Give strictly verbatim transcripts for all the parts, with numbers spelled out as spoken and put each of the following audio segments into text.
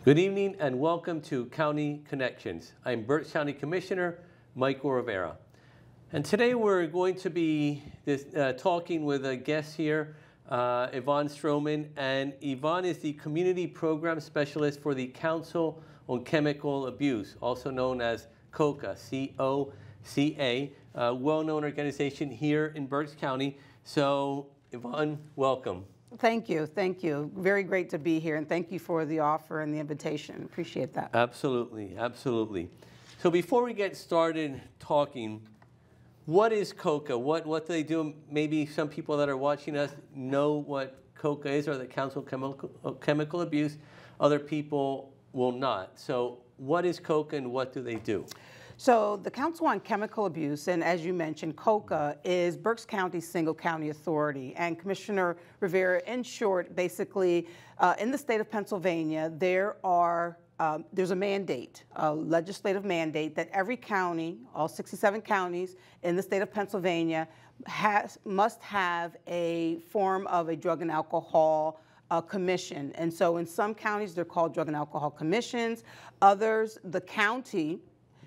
Good evening and welcome to County Connections. I'm Berks County Commissioner Michael Rivera. And today we're going to be this, uh, talking with a guest here, uh, Yvonne Stroman. And Yvonne is the Community Program Specialist for the Council on Chemical Abuse, also known as COCA, C O C A, a well-known organization here in Berks County. So Yvonne, welcome. Thank you, thank you. Very great to be here, and thank you for the offer and the invitation. Appreciate that. Absolutely, absolutely. So before we get started talking, what is COCA? What what do they do? Maybe some people that are watching us know what COCA is, or the Council on Chemical, Chemical Abuse. Other people will not. So what is COCA and what do they do? So the Council on Chemical Abuse, and as you mentioned, COCA is Berks County's single county authority. And Commissioner Rivera, in short, basically, uh, in the state of Pennsylvania, there are um, there's a mandate, a legislative mandate that every county, all sixty-seven counties in the state of Pennsylvania, has must have a form of a drug and alcohol uh, commission. And so in some counties, they're called drug and alcohol commissions. Others, the county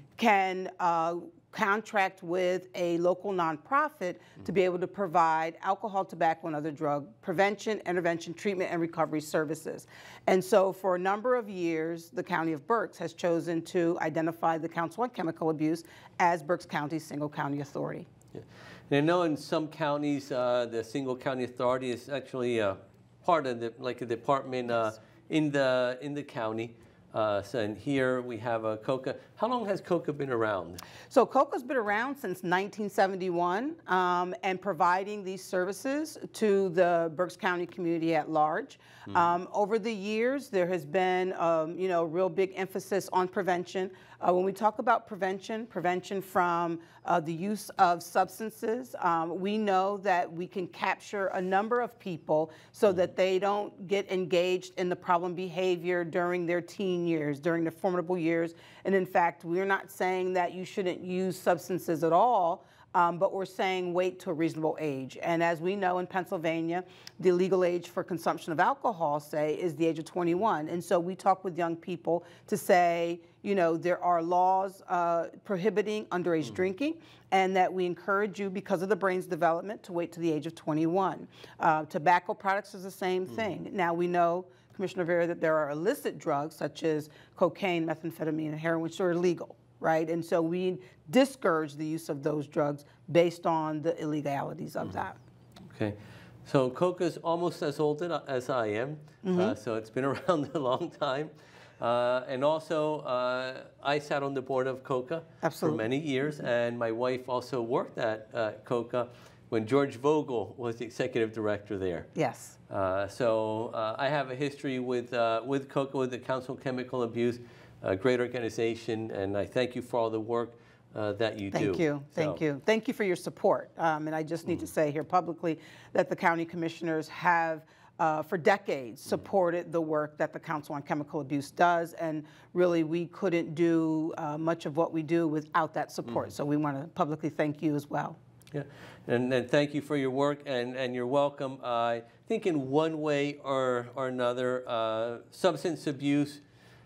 can uh, contract with a local nonprofit mm-hmm. to be able to provide alcohol, tobacco, and other drug prevention, intervention, treatment, and recovery services. And so for a number of years, the County of Berks has chosen to identify the Council on Chemical Abuse as Berks County's single county authority. Yeah. And I know in some counties, uh, the single county authority is actually uh, part of the, like a department uh, yes. in the in the county. Uh, so and here we have a COCA. How long has COCA been around? So COCA's been around since nineteen seventy-one um, and providing these services to the Berks County community at large. Mm-hmm. um, over the years, there has been, um, you know, real big emphasis on prevention. Uh, when we talk about prevention, prevention from uh, the use of substances, um, we know that we can capture a number of people so that they don't get engaged in the problem behavior during their teen years, during their formidable years. And in fact, we're not saying that you shouldn't use substances at all, um, but we're saying wait to a reasonable age. And as we know in Pennsylvania, the legal age for consumption of alcohol, say, is the age of twenty-one. And so we talk with young people to say, you know, there are laws uh, prohibiting underage mm-hmm. drinking, and that we encourage you, because of the brain's development, to wait to the age of twenty-one. Uh, tobacco products is the same mm-hmm. thing. Now we know, Commissioner Rivera, that there are illicit drugs such as cocaine, methamphetamine, and heroin, which are illegal, right? And so we discourage the use of those drugs based on the illegalities of mm-hmm. that. Okay. So COCA is almost as old as I am, mm-hmm. uh, so it's been around a long time. Uh, and also, uh, I sat on the board of COCA Absolutely. for many years, and my wife also worked at uh, COCA when George Vogel was the executive director there. Yes. Uh, so uh, I have a history with uh, with COCA, with the Council on Chemical Abuse, a great organization, and I thank you for all the work uh, that you thank do. Thank you, thank so. you. Thank you for your support. Um, and I just need mm-hmm. to say here publicly that the county commissioners have Uh, for decades, supported the work that the Council on Chemical Abuse does, and really we couldn't do uh, much of what we do without that support. Mm. So we want to publicly thank you as well. Yeah, and, and thank you for your work, and, and you're welcome. Uh, I think in one way or, or another, uh, substance abuse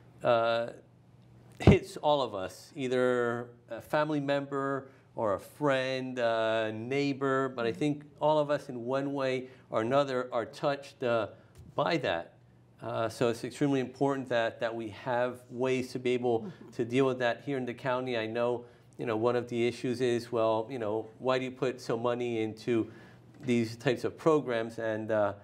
uh, hits all of us, either a family member or a friend, uh, neighbor, but I think all of us in one way or another are touched uh, by that. Uh, so it's extremely important that, that we have ways to be able mm-hmm. to deal with that here in the county. I know, you know, one of the issues is, well, you know, why do you put so money into these types of programs, and uh,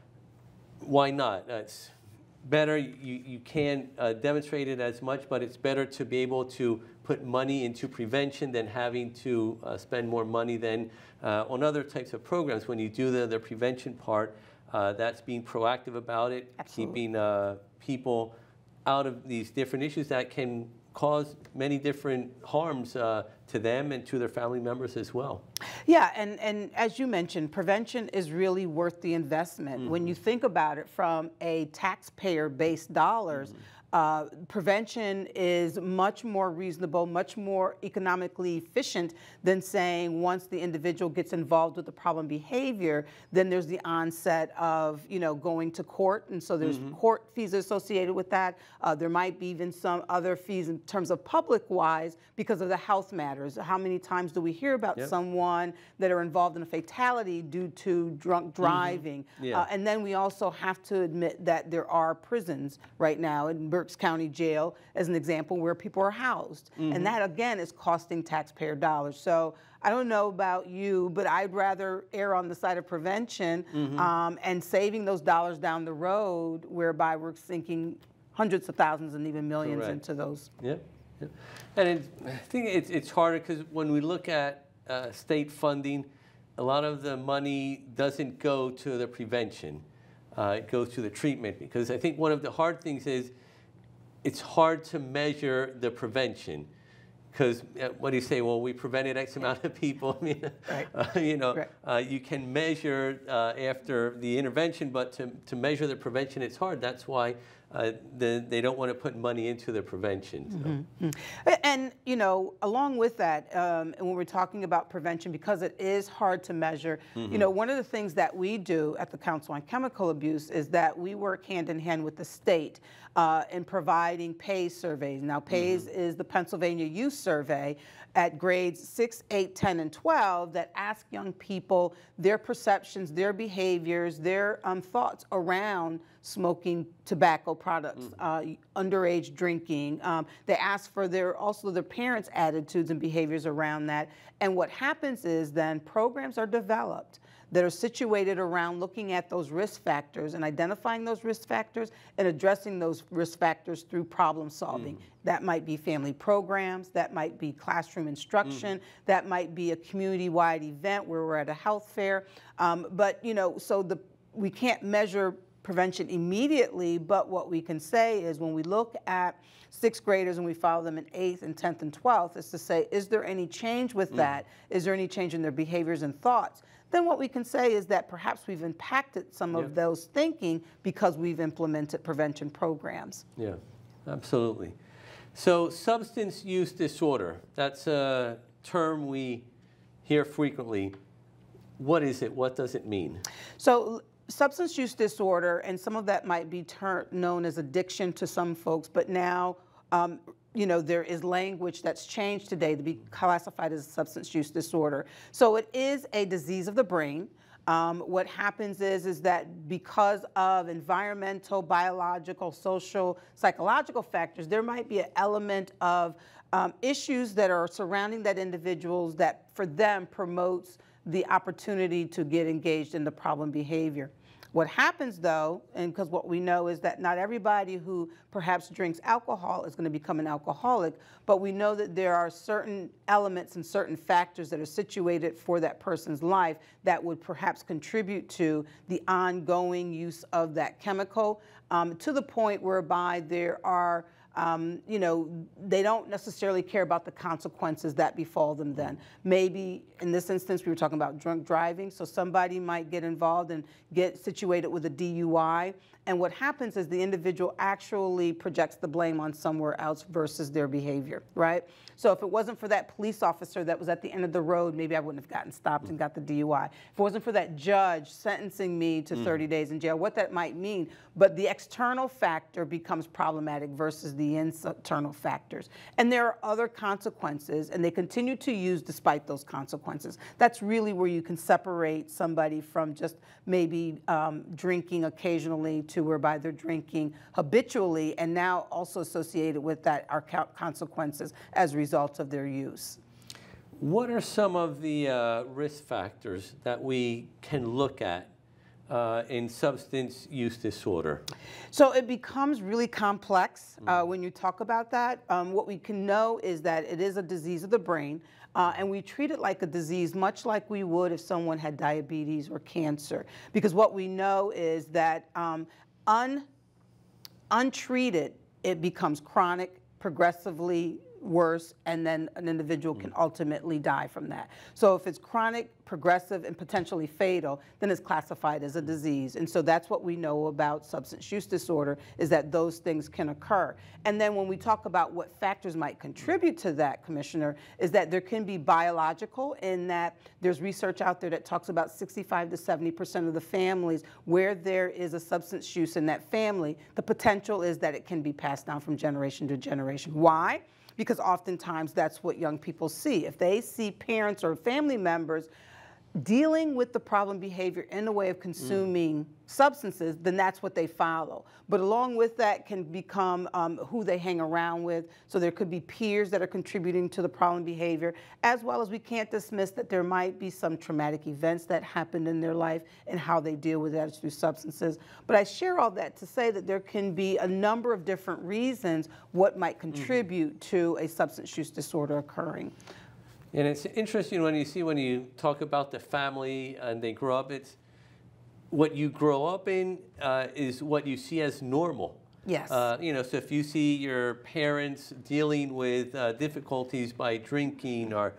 why not? Uh, it's better, you, you can't uh, demonstrate it as much, but it's better to be able to put money into prevention than having to uh, spend more money than uh, on other types of programs. When you do the, the prevention part, uh, that's being proactive about it, Absolutely. keeping uh, people out of these different issues that can cause many different harms uh, to them and to their family members as well. Yeah, and, and as you mentioned, prevention is really worth the investment. Mm-hmm. When you think about it from a taxpayer-based dollars, mm-hmm. Uh, prevention is much more reasonable, much more economically efficient than saying once the individual gets involved with the problem behavior, then there's the onset of, you know, going to court. And so there's mm-hmm. court fees associated with that. Uh, there might be even some other fees in terms of public-wise because of the health matters. How many times do we hear about yep. someone that are involved in a fatality due to drunk driving? Mm-hmm. yeah. uh, and then we also have to admit that there are prisons right now in Berks County Jail, as an example, where people are housed. Mm-hmm. And that, again, is costing taxpayer dollars. So I don't know about you, but I'd rather err on the side of prevention mm-hmm. um, and saving those dollars down the road, whereby we're sinking hundreds of thousands and even millions Correct. Into those. Yeah. yeah. And it, I think it's, it's harder because when we look at uh, state funding, a lot of the money doesn't go to the prevention. Uh, it goes to the treatment, because I think one of the hard things is it's hard to measure the prevention, because uh, what do you say? Well, we prevented X amount of people. I mean, right. uh, you know, right. uh, you can measure uh, after the intervention, but to, to measure the prevention, it's hard. That's why uh, the, they don't want to put money into the prevention. So. Mm-hmm. And, you know, along with that, um, and when we're talking about prevention, because it is hard to measure, mm-hmm. you know, one of the things that we do at the Council on Chemical Abuse is that we work hand in hand with the state uh, in providing PAYS surveys. Now, PAYS mm-hmm. is the Pennsylvania Youth Survey at grades six, eight, ten, and twelve that ask young people their perceptions, their behaviors, their um, thoughts around smoking tobacco products, mm-hmm. uh, underage drinking. Um, they ask for their also their parents' attitudes and behaviors around that. And what happens is then programs are developed that are situated around looking at those risk factors and identifying those risk factors and addressing those risk factors through problem solving. Mm. That might be family programs, that might be classroom instruction, mm. that might be a community-wide event where we're at a health fair. Um, but, you know, so the we can't measure prevention immediately, but what we can say is when we look at sixth graders and we follow them in eighth and tenth and twelfth, is to say, is there any change with mm. that? Is there any change in their behaviors and thoughts? Then what we can say is that perhaps we've impacted some yeah. of those thinking because we've implemented prevention programs. Yeah, absolutely. So substance use disorder, that's a term we hear frequently. What is it? What does it mean? So substance use disorder, and some of that might be known as addiction to some folks, but now um, you know, there is language that's changed today to be classified as a substance use disorder. So it is a disease of the brain. Um, what happens is, is that because of environmental, biological, social, psychological factors, there might be an element of um, issues that are surrounding that individuals that for them promotes the opportunity to get engaged in the problem behavior. What happens though, and because what we know is that not everybody who perhaps drinks alcohol is going to become an alcoholic, but we know that there are certain elements and certain factors that are situated for that person's life that would perhaps contribute to the ongoing use of that chemical, um, to the point whereby there are Um, you know, they don't necessarily care about the consequences that befall them then. Maybe in this instance, we were talking about drunk driving, so somebody might get involved and get situated with a D U I, and what happens is the individual actually projects the blame on somewhere else versus their behavior, right? So if it wasn't for that police officer that was at the end of the road, maybe I wouldn't have gotten stopped and got the D U I. If it wasn't for that judge sentencing me to thirty days in jail, what that might mean, but the external factor becomes problematic versus the internal factors. And there are other consequences, and they continue to use despite those consequences. That's really where you can separate somebody from just maybe um, drinking occasionally to whereby they're drinking habitually, and now also associated with that are consequences as a result of their use. What are some of the uh, risk factors that we can look at Uh, in substance use disorder? So it becomes really complex uh, when you talk about that. Um, what we can know is that it is a disease of the brain, uh, and we treat it like a disease much like we would if someone had diabetes or cancer. Because what we know is that um, un untreated, it becomes chronic, progressively worse, and then an individual can ultimately die from that. So if it's chronic, progressive, and potentially fatal, then it's classified as a disease. And so that's what we know about substance use disorder, is that those things can occur. And then when we talk about what factors might contribute to that, Commissioner, is that there can be biological, in that there's research out there that talks about sixty-five to seventy percent of the families where there is a substance use in that family, the potential is that it can be passed down from generation to generation. Why? Because oftentimes that's what young people see. If they see parents or family members dealing with the problem behavior in a way of consuming mm. substances, then that's what they follow. But along with that can become um, who they hang around with. So there could be peers that are contributing to the problem behavior, as well as we can't dismiss that there might be some traumatic events that happened in their life and how they deal with that through substances. But I share all that to say that there can be a number of different reasons what might contribute mm-hmm. to a substance use disorder occurring. And it's interesting when you see, when you talk about the family and they grow up, it's what you grow up in uh, is what you see as normal. Yes. Uh, you know, so if you see your parents dealing with uh, difficulties by drinking or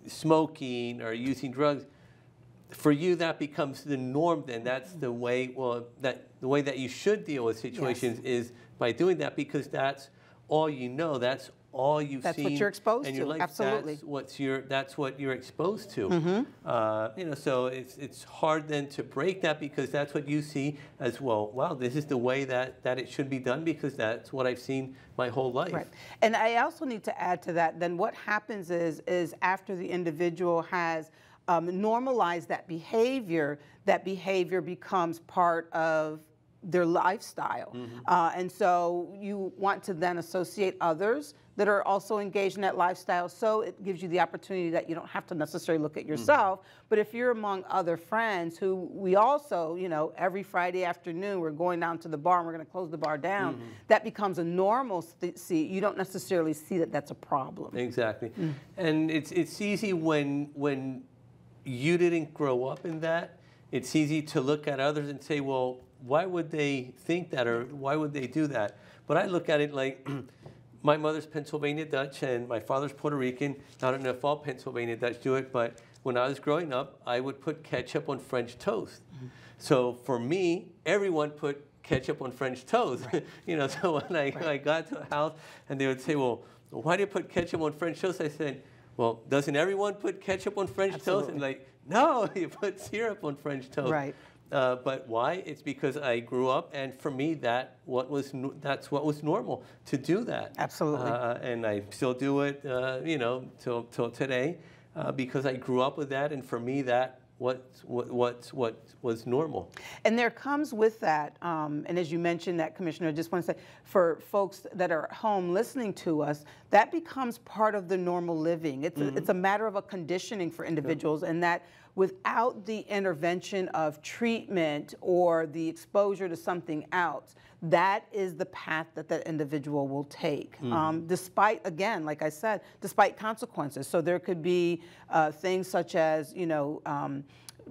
smoking or using drugs, for you that becomes the norm. Then that's the way. Well, that the way that you should deal with situations yes. is by doing that, because that's all you know. That's all you've that's seen. That's what you're exposed and to. Life, Absolutely. That's what's your. That's what you're exposed to. Mm-hmm. uh, you know, so it's it's hard then to break that, because that's what you see as well. Wow, this is the way that that it should be done, because that's what I've seen my whole life. Right. And I also need to add to that. Then what happens is is after the individual has um, normalized that behavior, that behavior becomes part of their lifestyle. Mm-hmm. uh, and so you want to then associate others that are also engaged in that lifestyle, so it gives you the opportunity that you don't have to necessarily look at yourself. Mm-hmm. But if you're among other friends who we also, you know, every Friday afternoon we're going down to the bar and we're going to close the bar down, mm-hmm. that becomes a normal see. You don't necessarily see that that's a problem. Exactly. Mm-hmm. And it's it's easy when when you didn't grow up in that, it's easy to look at others and say, well, why would they think that, or why would they do that? But I look at it like, my mother's Pennsylvania Dutch and my father's Puerto Rican. I don't know if all Pennsylvania Dutch do it, but when I was growing up, I would put ketchup on French toast. Mm-hmm. So for me, everyone put ketchup on French toast. Right. You know, so when I, right. I got to a house and they would say, well, why do you put ketchup on French toast? I said, well, doesn't everyone put ketchup on French Absolutely. Toast? And like, no, you put syrup on French toast. Right. Uh, but why? It's because I grew up, and for me, that what was no, that's what was normal to do that. Absolutely. Uh, and I still do it, uh, you know, till till today, uh, because I grew up with that, and for me, that what what what what was normal. And there comes with that, um, and as you mentioned that, Commissioner, I just want to say, for folks that are at home listening to us, that becomes part of the normal living. It's mm-hmm. a, it's a matter of a conditioning for individuals, yeah. and that without the intervention of treatment or the exposure to something else, that is the path that that individual will take. Mm-hmm. um, despite, again, like I said, despite consequences. So there could be uh, things such as, you know, um,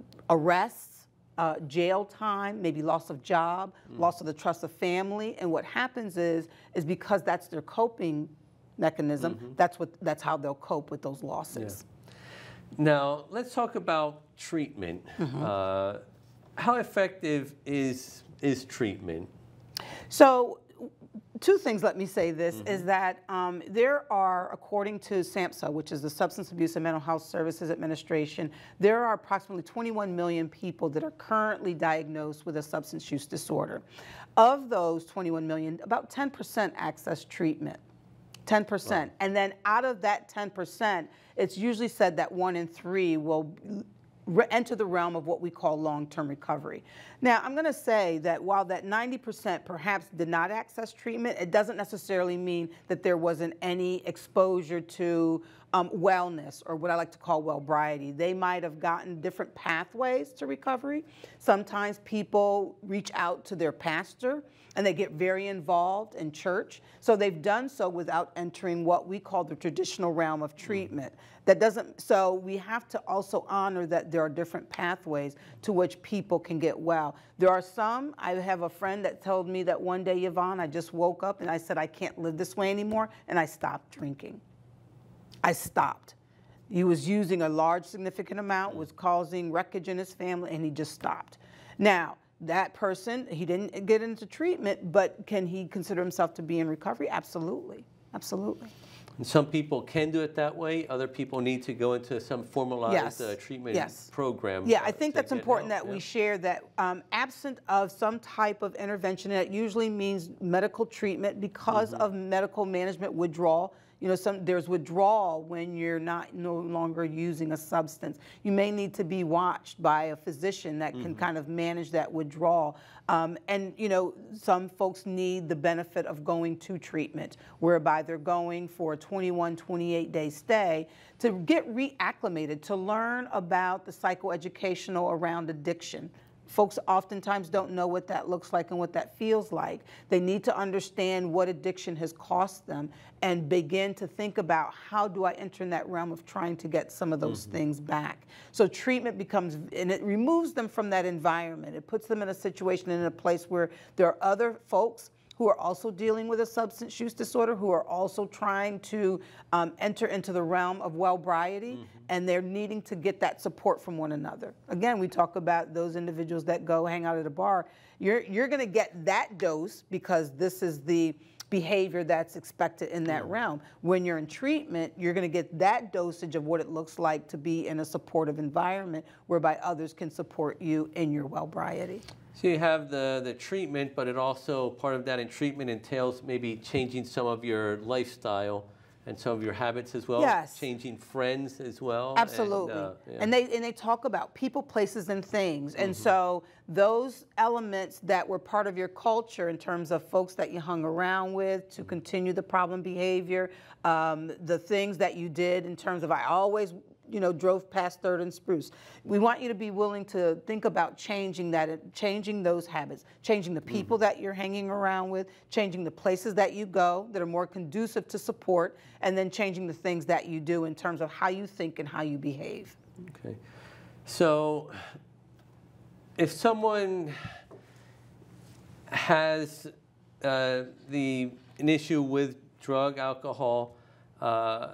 arrests, uh, jail time, maybe loss of job, mm-hmm. loss of the trust of family. And what happens is, is because that's their coping mechanism, mm-hmm. that's what that's how they'll cope with those losses. Yeah. Now, let's talk about treatment. Mm-hmm. uh, how effective is, is treatment? So, two things, let me say this, mm-hmm. is that um, there are, according to SAMHSA, which is the Substance Abuse and Mental Health Services Administration, there are approximately twenty-one million people that are currently diagnosed with a substance use disorder. Of those twenty-one million, about ten percent access treatment. ten percent. Wow. And then out of that ten percent, it's usually said that one in three will re enter the realm of what we call long-term recovery. Now, I'm going to say that while that ninety percent perhaps did not access treatment, it doesn't necessarily mean that there wasn't any exposure to um, wellness, or what I like to call wellbriety. They might have gotten different pathways to recovery. Sometimes people reach out to their pastor and they get very involved in church. So they've done so without entering what we call the traditional realm of treatment. That doesn't, so we have to also honor that there are different pathways to which people can get well. There are some, I have a friend that told me that one day, Yvonne, I just woke up and I said, I can't live this way anymore, and I stopped drinking. I stopped. He was using a large significant amount, was causing wreckage in his family, and he just stopped. Now, that person, he didn't get into treatment, but can he consider himself to be in recovery? Absolutely, absolutely. And some people can do it that way. Other people need to go into some formalized Yes. uh, treatment yes. program. Yeah, uh, I think to that's get important help. that Yeah. we share that um, absent of some type of intervention, and that usually means medical treatment because Mm-hmm. of medical management withdrawal. You know, some there's withdrawal when you're not no longer using a substance. You may need to be watched by a physician that can Mm-hmm. kind of manage that withdrawal. Um, and you know, some folks need the benefit of going to treatment, whereby they're going for a twenty-one, twenty-eight day stay to get reacclimated, to learn about the psychoeducational around addiction. Folks oftentimes don't know what that looks like and what that feels like. They need to understand what addiction has cost them and begin to think about, how do I enter in that realm of trying to get some of those mm-hmm. things back? So treatment becomes, and it removes them from that environment. It puts them in a situation, in a place where there are other folks who are also dealing with a substance use disorder, who are also trying to um, enter into the realm of well-briety, mm-hmm. and they're needing to get that support from one another. Again, we talk about those individuals that go hang out at a bar. You're, you're gonna get that dose because this is the behavior that's expected in that mm-hmm. realm. When you're in treatment, you're gonna get that dosage of what it looks like to be in a supportive environment whereby others can support you in your well-briety. So you have the, the treatment, but it also, part of that in treatment entails maybe changing some of your lifestyle and some of your habits as well. Yes. Changing friends as well. Absolutely. And, uh, yeah. and they and they talk about people, places, and things. And mm-hmm. so those elements that were part of your culture in terms of folks that you hung around with to continue the problem behavior, um, the things that you did in terms of, I always you know, drove past Third and Spruce. We want you to be willing to think about changing that, changing those habits, changing the people mm-hmm. that you're hanging around with, changing the places that you go that are more conducive to support, and then changing the things that you do in terms of how you think and how you behave. Okay. So if someone has uh, the, an issue with drug, alcohol, uh,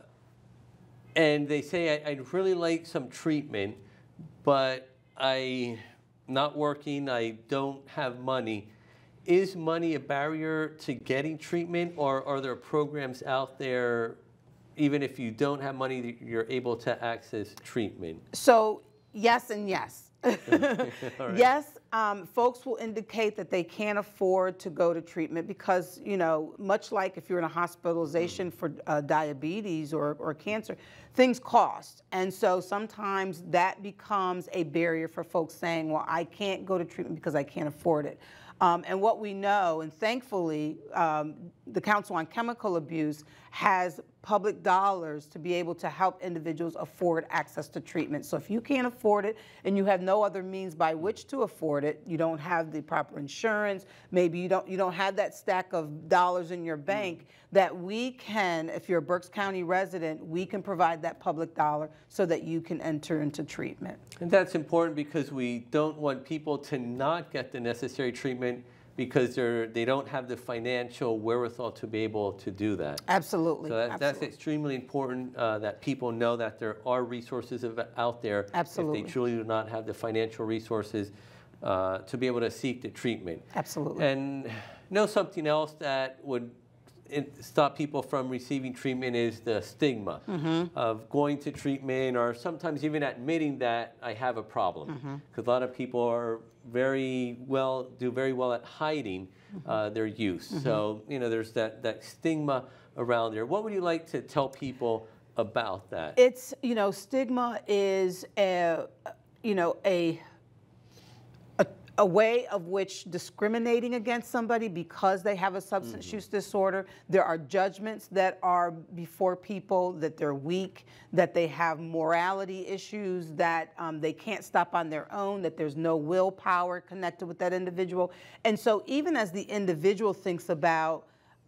and they say, I, I'd really like some treatment, but I'm not working, I don't have money. Is money a barrier to getting treatment, or are there programs out there, even if you don't have money, you're able to access treatment? So yes and yes. Right. Yes, um, folks will indicate that they can't afford to go to treatment because, you know, much like if you're in a hospitalization for uh, diabetes or, or cancer, things cost. And so sometimes that becomes a barrier for folks saying, well, I can't go to treatment because I can't afford it. Um, and what we know, and thankfully, um, the Council on Chemical Abuse has public dollars to be able to help individuals afford access to treatment. So if you can't afford it and you have no other means by which to afford it, you don't have the proper insurance, maybe you don't, you don't have that stack of dollars in your bank, that we can, if you're a Berks County resident, we can provide that public dollar so that you can enter into treatment. And that's important because we don't want people to not get the necessary treatment because they're, they don't have the financial wherewithal to be able to do that. Absolutely. So that, Absolutely. that's extremely important uh, that people know that there are resources of, out there. Absolutely. If they truly do not have the financial resources uh, to be able to seek the treatment. Absolutely. And know something else that would it, stop people from receiving treatment is the stigma mm-hmm. of going to treatment, or sometimes even admitting that I have a problem. Because mm-hmm. a lot of people are very well, do very well at hiding mm-hmm. uh, their use. Mm-hmm. So, you know, there's that, that stigma around there. What would you like to tell people about that? It's, you know, stigma is a, you know, a, a, a way of which discriminating against somebody because they have a substance mm-hmm. use disorder. There are judgments that are before people, that they're weak, that they have morality issues, that um, they can't stop on their own, that there's no willpower connected with that individual. And so even as the individual thinks about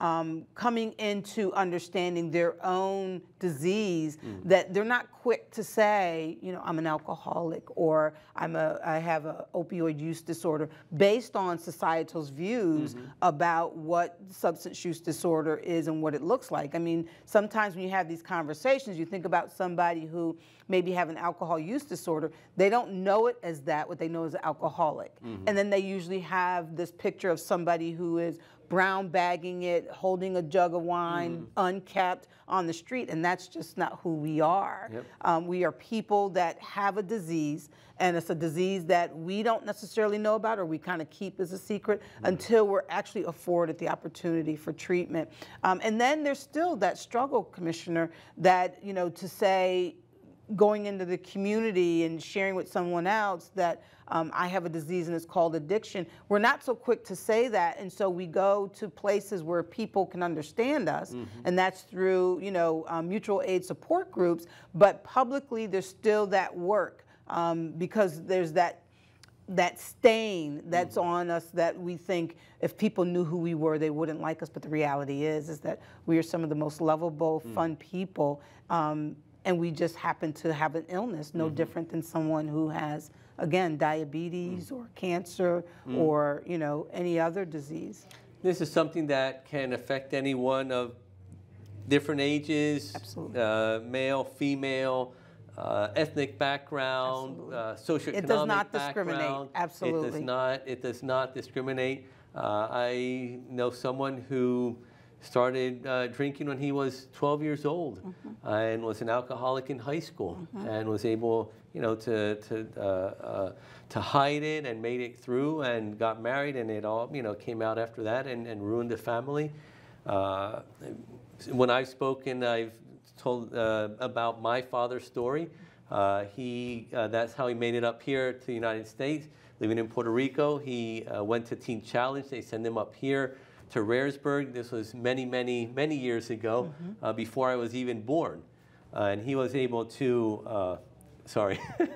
um, coming into understanding their own disease, mm. that they're not quick to say, you know, I'm an alcoholic or I'm a, I have an opioid use disorder based on societal's views mm-hmm. about what substance use disorder is and what it looks like. I mean, sometimes when you have these conversations, you think about somebody who maybe have an alcohol use disorder, they don't know it as that, what they know is an alcoholic. Mm-hmm. And then they usually have this picture of somebody who is brown bagging it, holding a jug of wine, mm. unkept on the street, and that's just not who we are. Yep. Um, we are people that have a disease, and it's a disease that we don't necessarily know about or we kind of keep as a secret mm. until we're actually afforded the opportunity for treatment. Um, and then there's still that struggle, Commissioner, that, you know, to say, going into the community and sharing with someone else that um, I have a disease and it's called addiction. We're not so quick to say that, and so we go to places where people can understand us, mm-hmm. and that's through, you know, um, mutual aid support groups, but publicly there's still that work um, because there's that that stain that's mm-hmm. on us that we think if people knew who we were, they wouldn't like us, but the reality is, is that we are some of the most lovable, mm. fun people, um, and we just happen to have an illness, no mm-hmm. different than someone who has, again, diabetes mm. or cancer mm. or, you know, any other disease. This is something that can affect anyone of different ages, absolutely. Uh, male, female, uh, ethnic background, uh, socioeconomic It does not background. discriminate, absolutely. It does not, it does not discriminate. Uh, I know someone who started uh, drinking when he was twelve years old mm-hmm. uh, and was an alcoholic in high school mm-hmm. and was able, you know, to to uh, uh, to hide it and made it through and got married, and it all, you know, came out after that and, and ruined the family. Uh, when I've spoken, I've told uh, about my father's story. Uh, he uh, that's how he made it up here to the United States. Living in Puerto Rico, he uh, went to Teen Challenge. They sent him up here to Raresburg. This was many, many, many years ago, mm-hmm. uh, before I was even born. Uh, and he was able to, uh, sorry,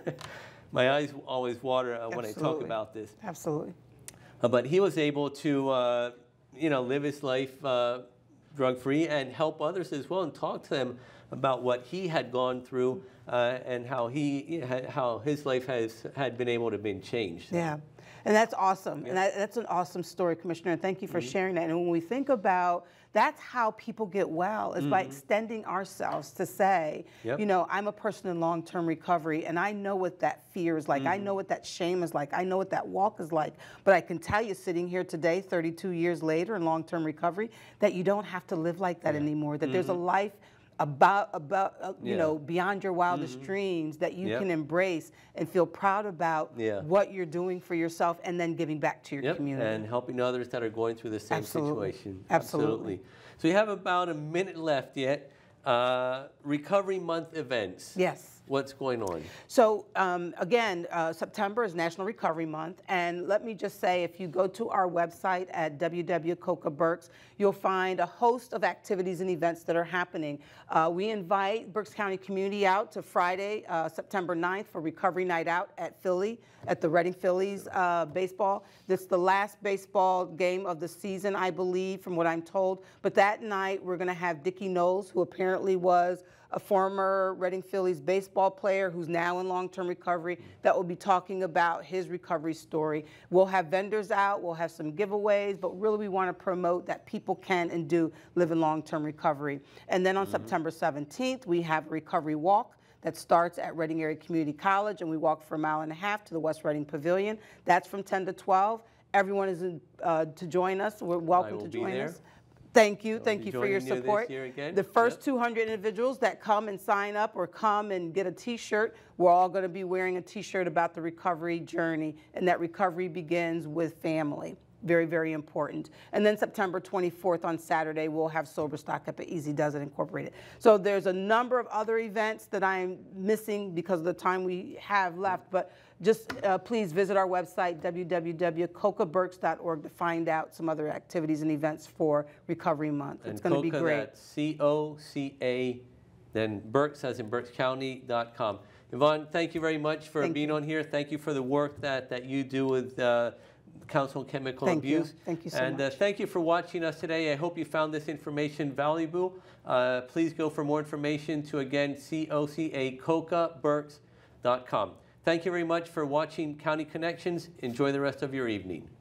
my eyes always water uh, when I talk about this. Absolutely. Uh, but he was able to, uh, you know, live his life uh, drug-free and help others as well and talk to them about what he had gone through uh, and how he, how his life has had been able to be changed. Yeah. And that's awesome. Yeah. And that, that's an awesome story, Commissioner. And thank you for mm-hmm. sharing that. And when we think about, that's how people get well, is mm-hmm. by extending ourselves to say, yep. you know, I'm a person in long-term recovery, and I know what that fear is like. Mm-hmm. I know what that shame is like. I know what that walk is like. But I can tell you, sitting here today, thirty-two years later in long-term recovery, that you don't have to live like that yeah. anymore, that mm-hmm. there's a life about, about uh, you yeah. know, beyond your wildest mm-hmm. dreams that you yep. can embrace and feel proud about yeah. what you're doing for yourself and then giving back to your yep. community. And helping others that are going through the same Absolutely. situation. Absolutely. Absolutely. So you have about a minute left yet. Uh, Recovery Month events. Yes. What's going on? So um, again, uh, September is National Recovery Month, and let me just say, if you go to our website at w w w dot coca berks, you'll find a host of activities and events that are happening. Uh, we invite Berks County community out to Friday, uh, September ninth for Recovery Night Out at Philly, at the Reading Phillies uh, baseball. This is the last baseball game of the season, I believe, from what I'm told. But that night, we're going to have Dickie Knowles, who apparently was a former Reading Phillies baseball player who's now in long-term recovery, that will be talking about his recovery story. We'll have vendors out, we'll have some giveaways, but really we want to promote that people can and do live in long-term recovery. And then on mm-hmm. September seventeenth, we have a recovery walk that starts at Reading Area Community College, and we walk for a mile and a half to the West Reading Pavilion. That's from ten to twelve. Everyone is in, uh, to join us. We're welcome to join us. Thank you. Thank you for your support. The first yep. two hundred individuals that come and sign up or come and get a T-shirt, we're all going to be wearing a T-shirt about the recovery journey, and that recovery begins with family. Very, very important. And then September twenty-fourth on Saturday, we'll have Sober Stock up at Easy Does It Incorporated. So there's a number of other events that I'm missing because of the time we have left, but just uh, please visit our website, w w w dot coca berks dot org, to find out some other activities and events for Recovery Month. And it's going to be great. That's C O C A, then Berks, as in berks county dot com. Yvonne, thank you very much for thank being you. on here. Thank you for the work that, that you do with uh, Council on Chemical Thank you. Abuse. Thank you so and, much. Uh, thank you for watching us today. I hope you found this information valuable. Uh, please go for more information to, again, C O C A coca berks dot com. Thank you very much for watching County Connections. Enjoy the rest of your evening.